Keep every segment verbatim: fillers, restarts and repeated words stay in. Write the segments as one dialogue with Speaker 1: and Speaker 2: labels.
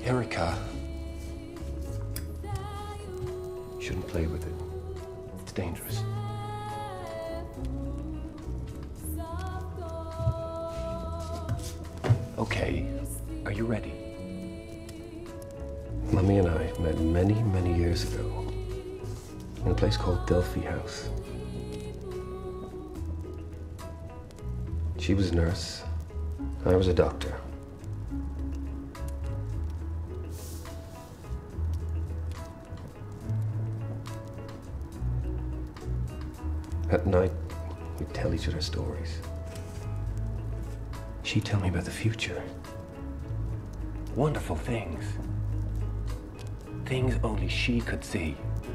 Speaker 1: Erica. You shouldn't play with it. It's dangerous. Okay, are you ready? Mummy and I met many, many years ago in a place called Delphi House. She was a nurse, I was a doctor. At night, we'd tell each other stories. She'd tell me about the future. Wonderful things. Things only she could see.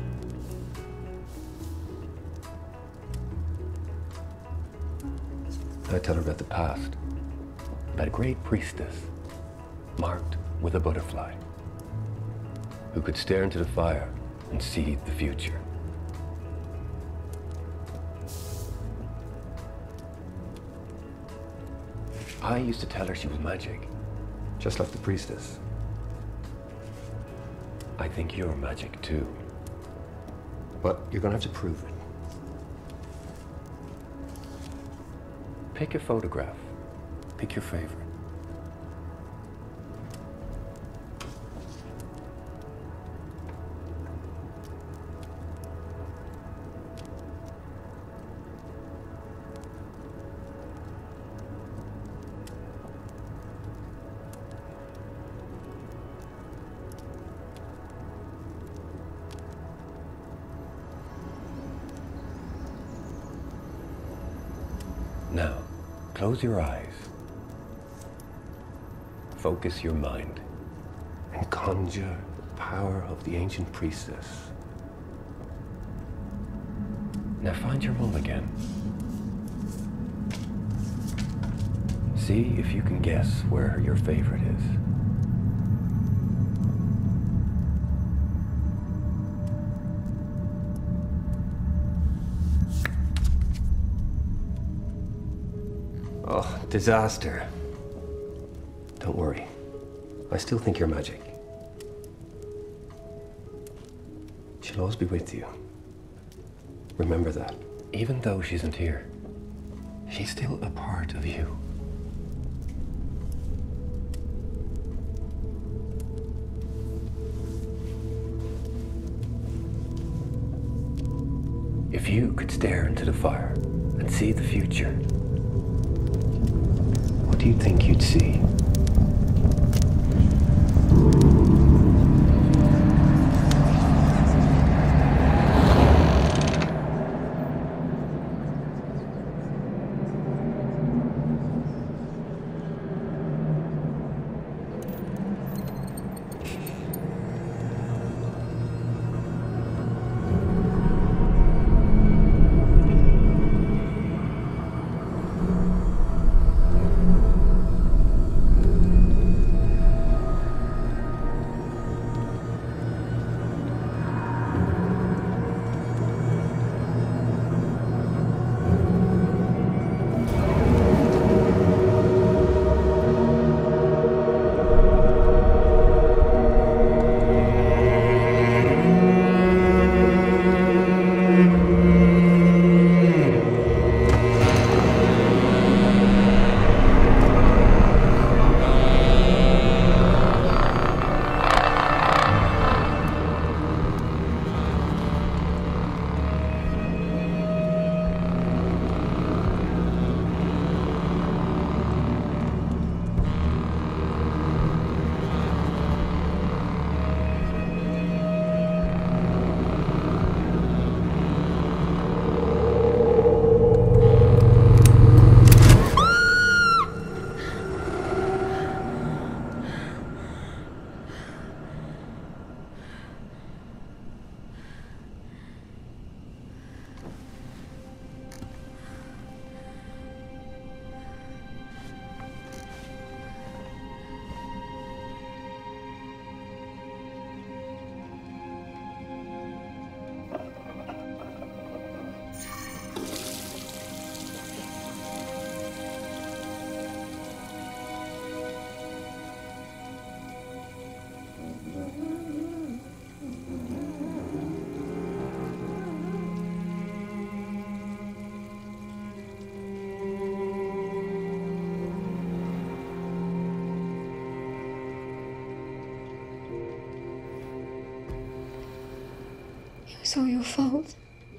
Speaker 1: I'd tell her about the past. About a great priestess, marked with a butterfly, who could stare into the fire and see the future. I used to tell her she was magic, just like the priestess. I think you're magic too. But you're gonna have to prove it. Pick a photograph. Pick your favorite. Now, close your eyes. Focus your mind and conjure the power of the ancient priestess. Now find your mum again. See if you can guess where your favorite is. Oh, disaster. Don't worry. I still think you're magic. She'll always be with you. Remember that. Even though she isn't here, she's still a part of you. If you could stare into the fire and see the future, what do you think you'd see?
Speaker 2: was all your fault.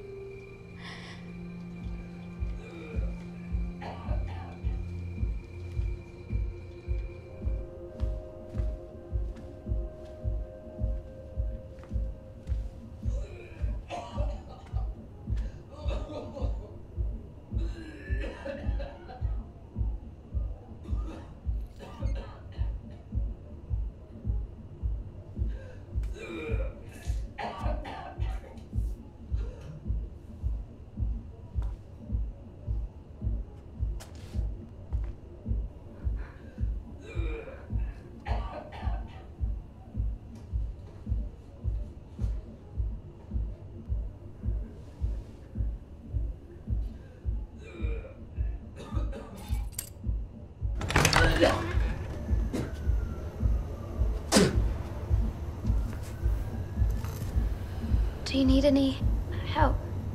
Speaker 3: Do you need any help?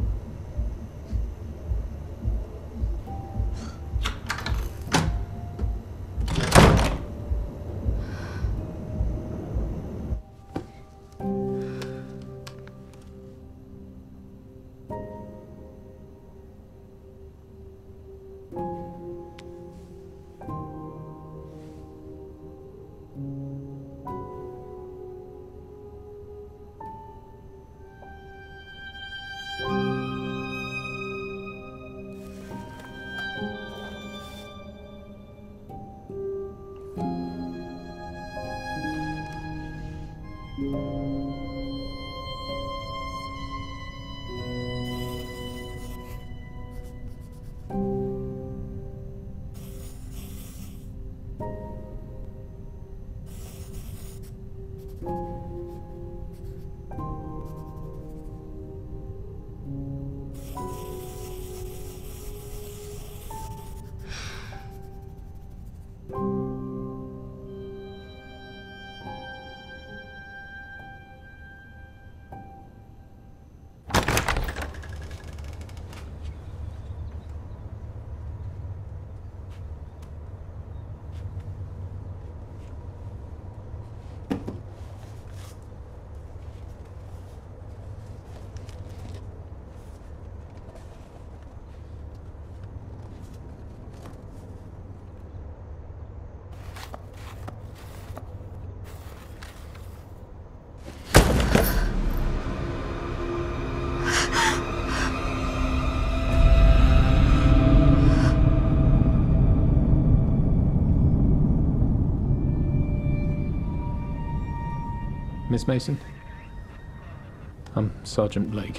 Speaker 4: Miss Mason? I'm Sergeant Blake,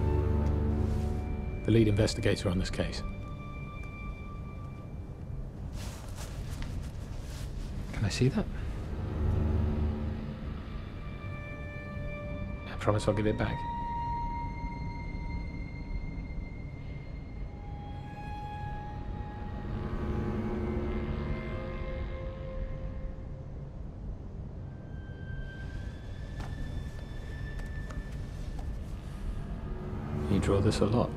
Speaker 4: the lead investigator on this case. Can I see that? I promise I'll give it back. You draw this a lot.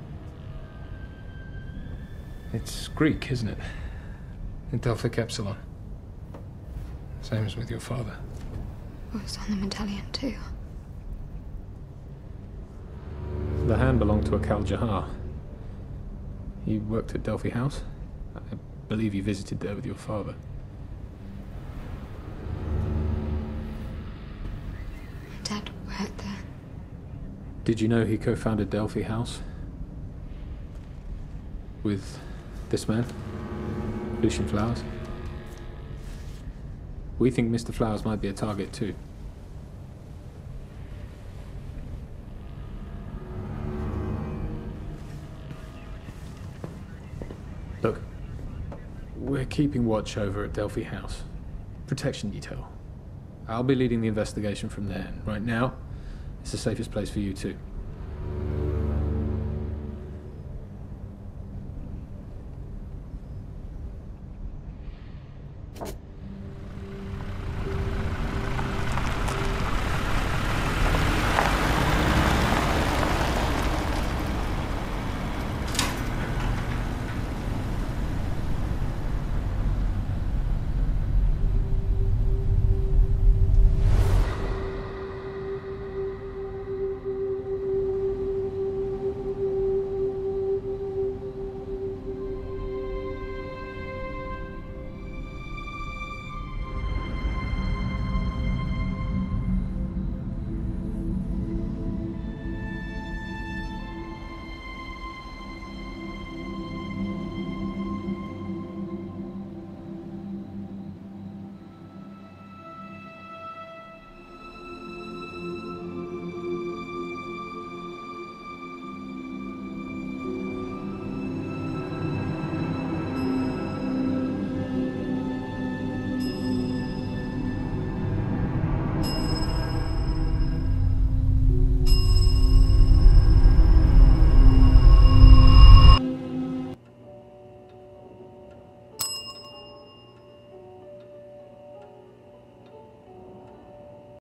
Speaker 4: It's Greek, isn't it? Delphic Epsilon. Same as with your father.
Speaker 2: It was on the medallion too.
Speaker 4: The hand belonged to a Kal Jahar. You worked at Delphi House? I believe you visited there with your father.
Speaker 2: Dad worked there.
Speaker 4: Did you know he co-founded Delphi House? With this man? Lucian Flowers? We think Mister Flowers might be a target too. Look, we're keeping watch over at Delphi House. Protection detail. I'll be leading the investigation from there, and right now, it's the safest place for you too.